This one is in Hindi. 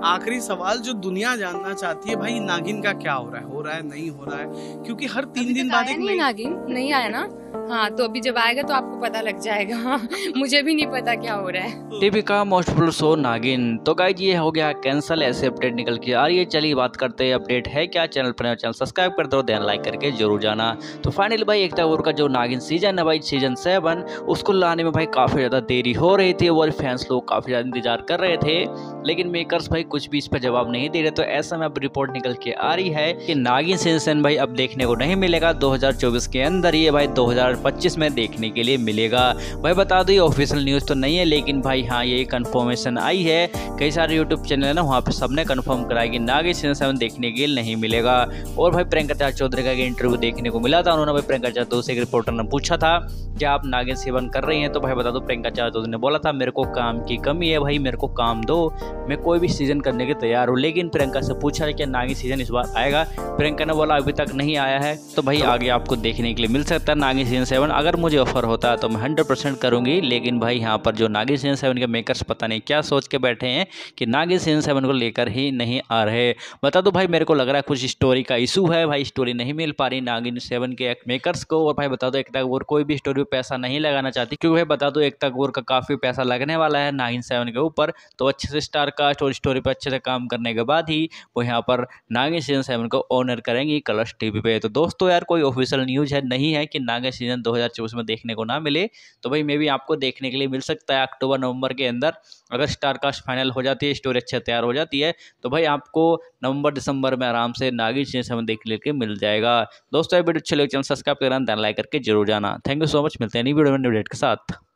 आखिरी सवाल जो दुनिया जानना चाहती है, भाई नागिन का क्या हो रहा है नहीं हो रहा है, क्योंकि हर तीन अभी दिन तक बाद आया एक नहीं है नई। नागिन, नहीं आया ना। हाँ तो अभी जब आएगा तो आपको पता लग जाएगा। मुझे भी नहीं पता क्या हो रहा है। टीवी का मोस्ट पॉपुलर शो नागिन तो गाइज ये हो गया कैंसल, ऐसे अपडेट निकल के आ रही है। चलिए बात करते हैं अपडेट है क्या। चैनल पर नया चैनल सब्सक्राइब कर दो, ध्यान लाइक करके जरूर जाना। तो फाइनली भाई एकता कपूर का जो नागिन सीजन है भाई सीजन 7 उसको लाने में भाई काफी ज्यादा देरी हो रही थी और फैंस लोग काफी ज्यादा इंतजार कर रहे थे, लेकिन मेकर्स भाई कुछ भी इस पर जवाब नहीं दे रहे। तो ऐसा में अब रिपोर्ट निकल के आ रही है कि नागिन सीजन भाई अब देखने को नहीं मिलेगा 2024 के अंदर, ये भाई 2025 में देखने के लिए मिलेगा। भाई बता दो ये ऑफिशियल न्यूज़ तो नहीं है, लेकिन भाई हाँ ये कंफर्मेशन आई है। कई सारे यूट्यूब चैनल है ना, वहाँ पे सबने कंफर्म कराया कि नागिन सीजन 7 देखने के लिए नहीं मिलेगा। और भाई प्रियंका चौधरी का इंटरव्यू देखने को मिला था, उन्होंने भाई प्रियंका चौधरी से एक रिपोर्टर ने पूछा था कि आप नागिन सीजन कर रही हैं, तो भाई बता दो प्रियंका चौधरी ने बोला था मेरे को काम की कमी है भाई, मेरे को काम दो, मैं कोई भी सीजन करने के तैयार हूँ। लेकिन प्रियंका से पूछा है कि नागिन सीजन इस बार आएगा, प्रियंका ने बोला अभी तक नहीं आया है। तो भाई आगे आपको देखने के लिए मिल सकता है नागिन सीजन 7। अगर मुझे ऑफर होता है तो मैं 100% करूंगी, लेकिन भाई यहाँ पर जो नागिन सीजन 7 के मेकर्स पता नहीं क्या सोच के बैठे हैं कि नागिन सीजन 7 को लेकर ही नहीं आ रहे। बता दो भाई मेरे को लग रहा है कुछ स्टोरी का इशू है भाई, स्टोरी नहीं मिल पा रही नागिन 7 के मेकर्स को। और भाई बता दो एकता कपूर कोई भी स्टोरी पे पैसा नहीं लगाना चाहती, क्योंकि भाई बता दो एकता कपूर का काफी पैसा लगने वाला है नागिन 7 के ऊपर। तो अच्छे से स्टार कास्ट और स्टोरी पर अच्छे से काम करने के बाद ही वो यहाँ पर नागिन सीजन 7 को ऑनर करेंगी कलर्स टीवी पे। तो दोस्तों यार कोई ऑफिशियल न्यूज़ है नहीं है कि नागिन सीजन 2024 में देखने को ना मिले, तो भाई मे भी आपको देखने के लिए मिल सकता है अक्टूबर नवंबर के अंदर। अगर स्टार कास्ट फाइनल हो जाती है, स्टोरी अच्छे तैयार हो जाती है, तो भाई आपको नवंबर दिसंबर में आराम से नागिन सीजन 7 देखने के मिल जाएगा। दोस्तों ये वीडियो अच्छे लगे चैनल सब्सक्राइब करना, लाइक करके जरूर जाना। थैंक यू सो मच, मिलते हैं नई वीडियो में न्यू अपडेट के साथ।